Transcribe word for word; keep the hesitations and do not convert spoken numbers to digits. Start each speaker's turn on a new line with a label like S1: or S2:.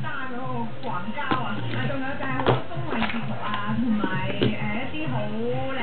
S1: 單嗰個廣交啊，啊仲有就係好多綜藝節目啊，同埋誒一啲好靚